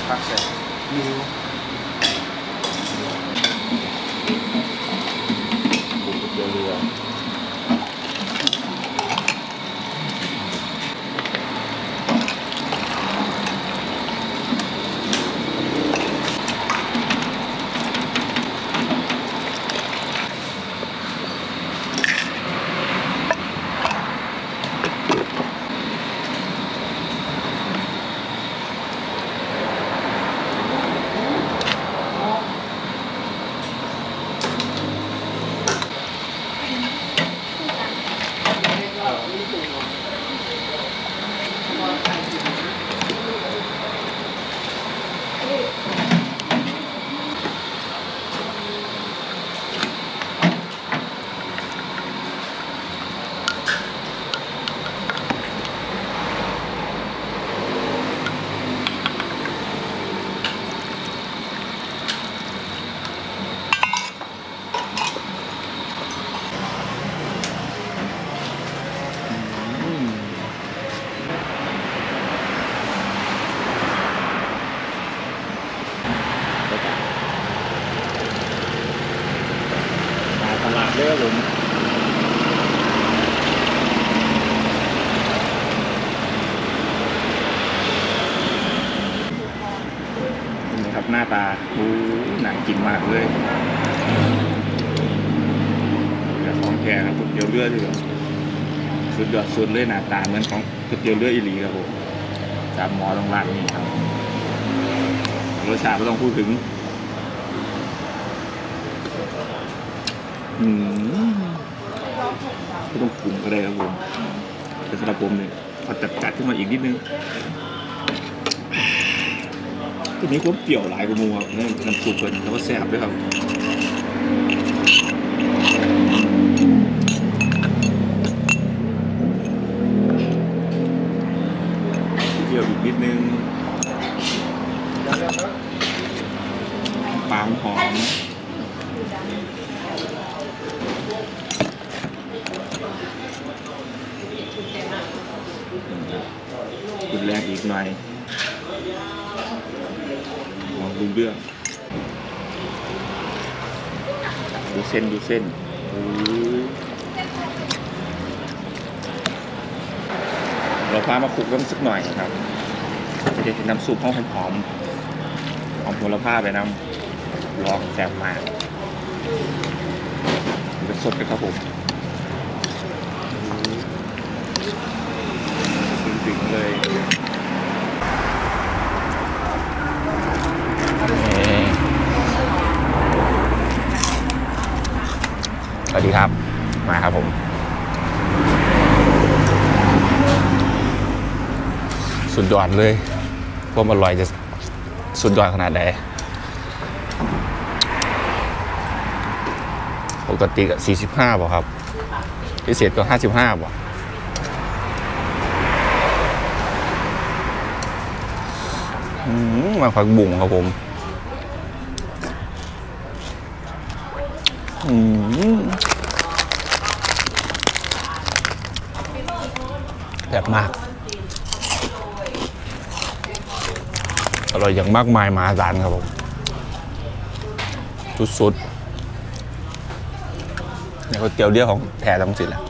พักใส่ยูปูเรือ เด้อผมนี่ครับหน้าตาหนังกินมากเลยแต่ของแกครับก๋วยเตี๋ยวเรือด้วยสุดยอดสุดเลยหน้าตาเหมือนของก๋วยเตี๋ยวเรืออีหลีครับผมจำหมอตรงร้านนี้ครับรสชาติไม่ต้องพูดถึงไม่ต้องปรุงก็ได้ครับผมแต่สำหรับผมเนี่ยพอจัดขึ้นมาอีกนิดนึงทีนี้ผมเปรี้ยวหลายกว่าหมูครับนี่น้ำซุปเป็นแล้วก็แซ่บด้วยครับเปรี้ยวอีกนิดนึงปลาหอมกุนแรงอีกหน่อยมองดูเรื่องดูเส้นเราพามาคลุกน้ำสักหน่อยครับจะได้น้ำซุปหอมโหระพาไปน้ำลองแซ่บมากจะสดเลยครับผมถึงเลยสวัสดีครับมาครับผมสุดยอดเลยความอร่อยจะสุดยอดขนาดไหนปกติก็45บ่ครับพิเศษก็55บ่มาผักบุ้งครับผมแบบมากอร่อยอย่างมากมายมหาศาลครับผมสุดๆนี่ก๋วยเตี๋ยวเรือของแท้ทั้งสิ้นแหละ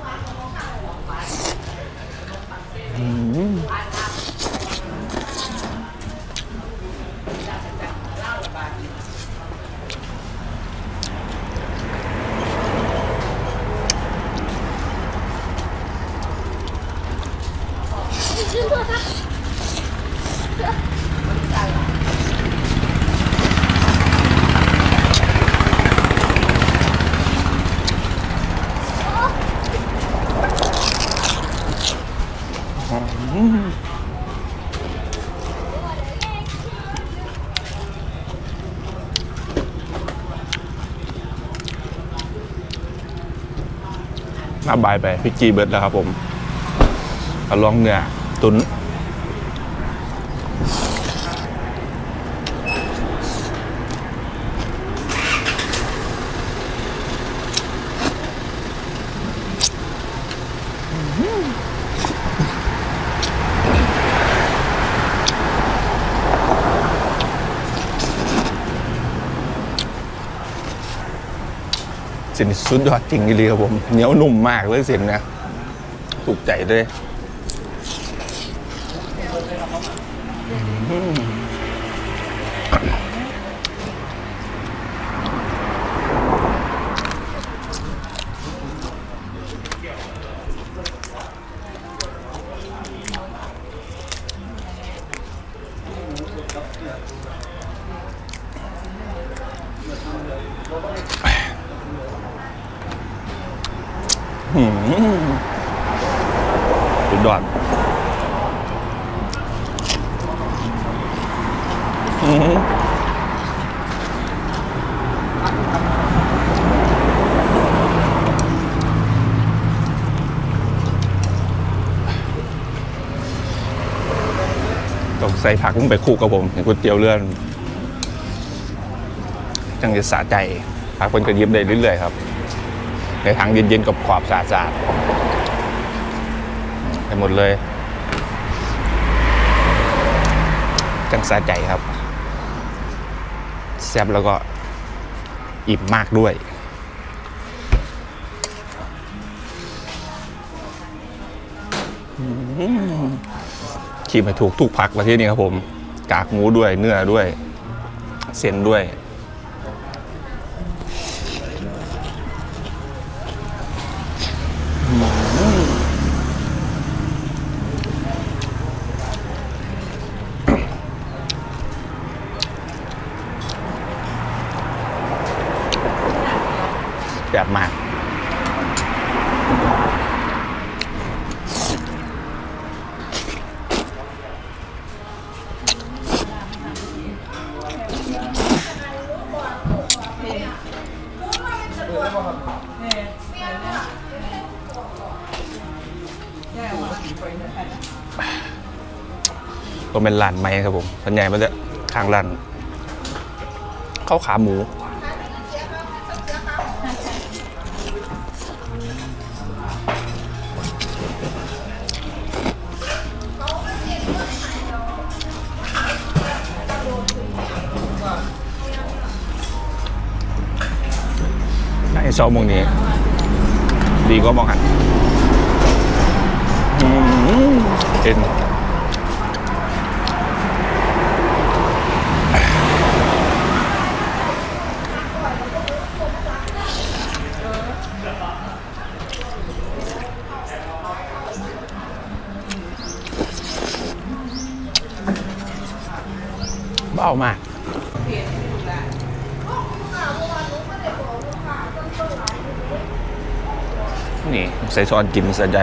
หน้าบายไปพี่จีเบิร์ดแล้วครับผมเอาลองเนื้อตุ๋นเส้นสุดยอดจริงเลยครับผมเหนียวนุ่มมากเลยเส้นนะถูกใจเลยสุดยอดต้องใส่ผักลงไปคลุกกับผมอย่างก๋วยเตี๋ยวเรือนจังจะสะใจผักเป็นกระยิบได้เรื่อยๆครับในถังเย็นๆกับขอบสะอาดๆไปหมดเลยจังสะใจครับแซ่บแล้วก็อิ่มมากด้วยชิมให้ถูกทุกผักประเทศนี้ครับผมกากหมูด้วยเนื้อด้วยเส้นด้วยแบบมากก็เป็นร้านไม้ครับผมส่วนใหญ่มันจะทางร้านข้าวขาหมูไอ้ซอมงนี้ดีก็มองหันเอ็นเบามากนี่ใส่ซอสกินสะใจ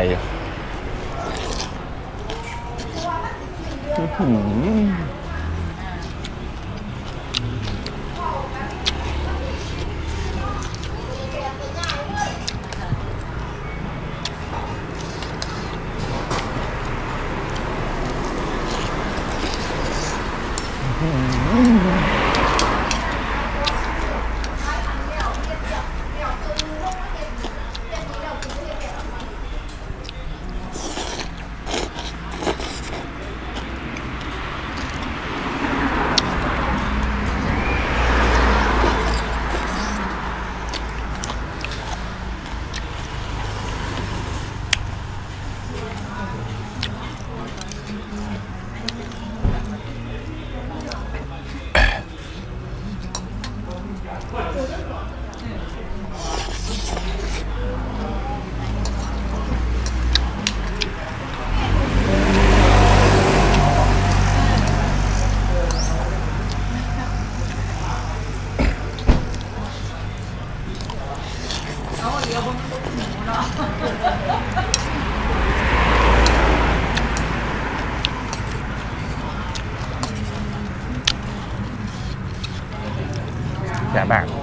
แบบแบบ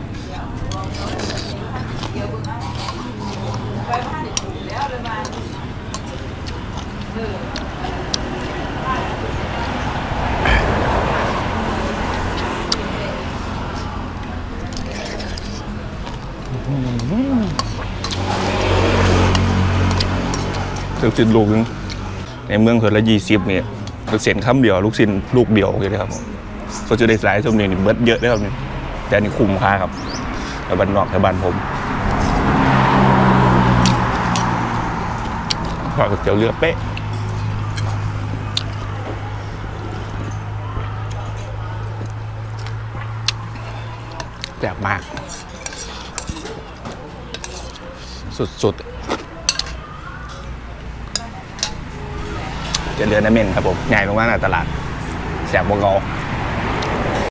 ลูกชิ้นลูกนึงในเมืองเถื่อนละ20เนี่ยเส้นคำเดียวลูกชิ้นลูกเดียวเลยครับก็จะได้สายสมเด็จเบิร์ดเยอะได้ครับเนี่ยแต่นี่คุ้มค่าครับแต่บ้านนอกแต่บ้านผมทอดก๋วยเตี๋ยวเรือเป๊ะแซ่บมากสุดๆจะเรือน้ำเม่นครับผมใหญ่ลงมาในตลาดแซ่บบัวเกา